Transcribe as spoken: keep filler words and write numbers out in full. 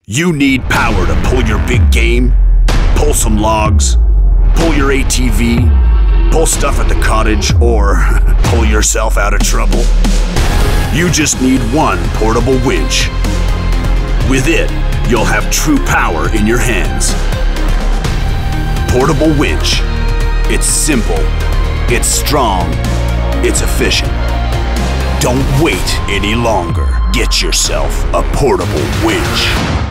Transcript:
You need power to pull your big game, pull some logs, pull your A T V, pull stuff at the cottage, or pull yourself out of trouble. You just need one portable winch. With it, you'll have true power in your hands. Portable winch. It's simple, it's strong, it's efficient. Don't wait any longer. Get yourself a portable winch.